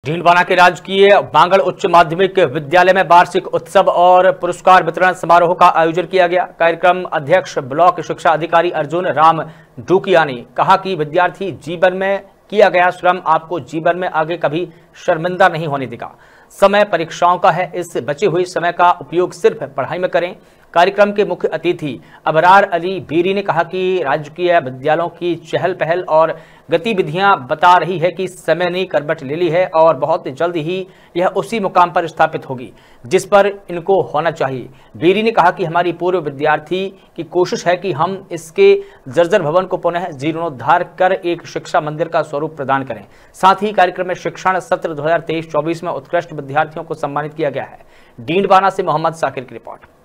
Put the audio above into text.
डींडवाना के राजकीय बांगड़ उच्च माध्यमिक विद्यालय में वार्षिक उत्सव और पुरस्कार वितरण समारोह का आयोजन किया गया। कार्यक्रम अध्यक्ष ब्लॉक शिक्षा अधिकारी अर्जुन राम डूकिया ने कहा कि विद्यार्थी जीवन में किया गया श्रम आपको जीवन में आगे कभी शर्मिंदा नहीं होने देगा। समय परीक्षाओं का है, इस बचे हुए समय का उपयोग सिर्फ पढ़ाई में करें। कार्यक्रम के मुख्य अतिथि अबरार अली बीरी ने कहा कि राजकीय विद्यालयों की चहल पहल और गतिविधियां बता रही है कि समय ने करवट ले ली है और बहुत जल्द ही यह उसी मुकाम पर स्थापित होगी जिस पर इनको होना चाहिए। बीरी ने कहा कि हमारी पूर्व विद्यार्थी की कोशिश है कि हम इसके जर्जर भवन को पुनः जीर्णोद्धार कर एक शिक्षा मंदिर का स्वरूप प्रदान करें। साथ ही कार्यक्रम में शिक्षण सत्र 2023-24 में उत्कृष्ट विद्यार्थियों को सम्मानित किया गया है। डींडवाना से मोहम्मद साकिर की रिपोर्ट।